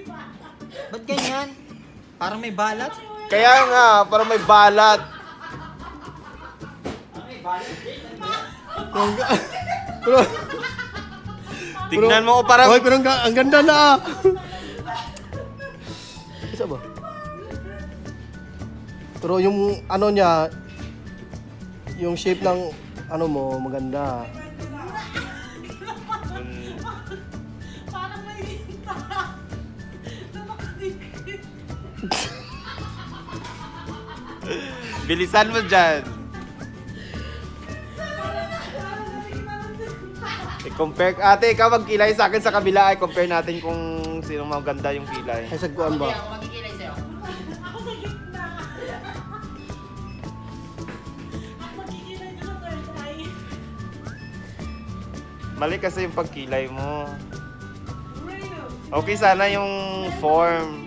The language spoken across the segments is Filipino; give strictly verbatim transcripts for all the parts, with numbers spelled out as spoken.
Ba't ganyan? Parang may balat? Kaya nga, parang may balat. Pero, tignan mo ko parang... Hoy, pero ang, ang ganda na ah. Isa ba? Pero yung ano niya, yung shape ng ano mo, maganda. Parang may linta. Nakakadikit. Bilisan mo dyan. I-compare, ate, ikaw magkilay sa akin sa kabila. I-compare natin kung sino maganda yung kilay. Ay, sagkuan ba? Ako magkikilay sa'yo. Ako sa gitna. Ako magkikilay ko sa third eye. Mali kasi yung pagkilay mo. Okay sana yung form.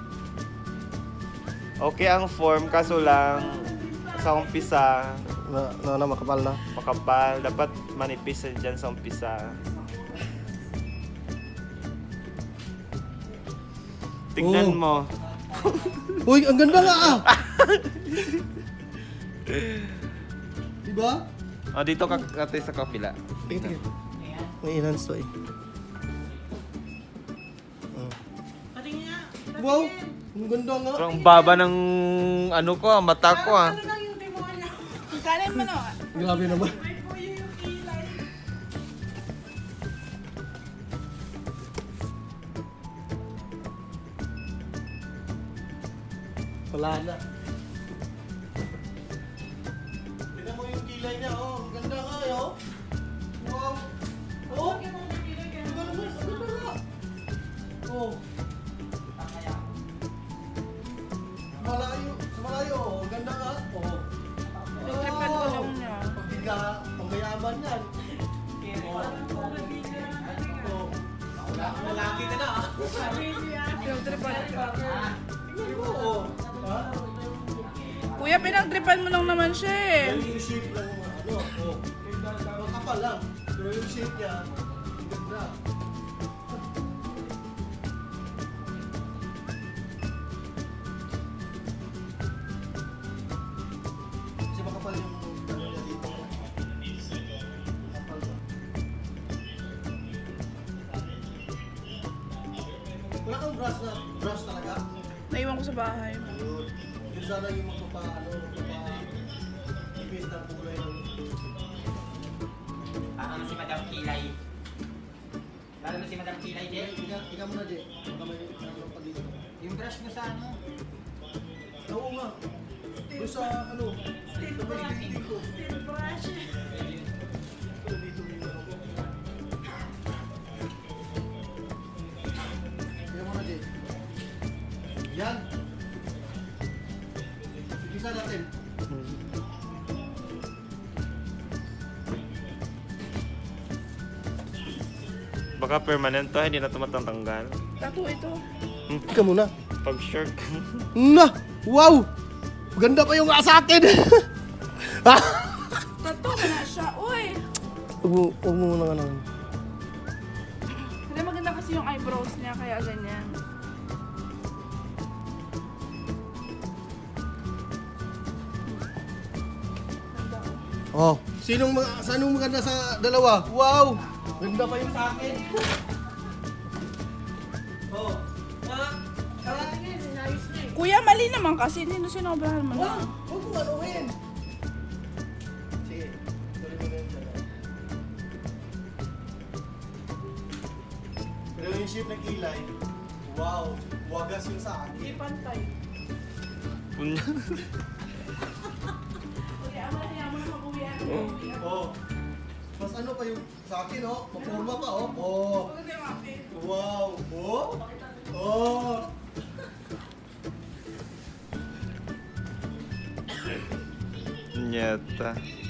Okay ang form, kaso lang sa umpisa Na, na, na makapal na. makapal. Dapat manipis dyan sa umpisa. Tignan Oh. mo. Uy, ang ganda nga ah! Diba? O, dito ka ate sa kabila. Tingin, tingin. May enhance to eh. Oh. Patingin nga. Wow! Ang ganda nga. Pero ang baba ng ano ko, ah, mata ko ah. Ano lang yung demonyo? Kanin mo no. Grabe naman. May puyo yung kilay. Wala na. Tignan mo yung kilay niya, oh. Ang ganda nga, eh, oh. Wow. Oh. Ang ganda naman, ang ganda nga. Oh. Malayo, sa malayo, oh. Ang ganda nga. Oh. Tripan ko lang niya. Pagbiga, pangmayaman yan. Oh. Oh. Lalaki ka na, ah. Yung tripan. Tingnan mo, oh. Ha? Kuya, pinagtripan mo lang naman siya eh. Yan yung shape lang, ano, oh. Makapal lang. Pero yung shape niya, ang ganda. Kasi makapal yung ano niya dito. Makapal ba? Wala kang brush na, brush talaga? Naiwan ko sa bahay. Yun. Yun sana yung magpapa, ano, magpapa, ibig na kulay ng... Parang si Madam Kilay. Lalo na si Madam Kilay, Jay. Ika, ika mo na, Jay. Baka may ano pa dito. Yung brush mo sa ano? Oo nga. Doon sa, ano, Steel sa may brush. dingding ko. Steel brush. Ito dito yung ano ko. Ika mo na, Jay. Yan. Isa natin. Baka permanent to, hindi na ito matatanggal. Tattoo ito. Ika muna. Pag shirt. Na! Wow! Ganda pa yung nga sa akin! Tattoo ka na siya. Uy! Huwag mo, huwag mo muna ano. Hindi maganda kasi yung eyebrows niya, kaya ganyan. Oh. Sinong, mga- sanong maganda sa dalawa? Wow! Ganda pa yung sa akin. Oh. Ah, ah. Kuya, mali naman kasi. Hindi na sinobrahan mo Wow! na. Huwag mo anuhin! Sige. Tuloy mo na yun dyan. Pero yung shape ng kilay, wow! Wagas yung sa akin. Hindi pantay. Punya. Kuya, amaya mo na mag-uwian. Oh. Mas ano pa yung sa akin, oh. Mapurma pa, oh. Oh. Wow. Oh. Oh. Nyata.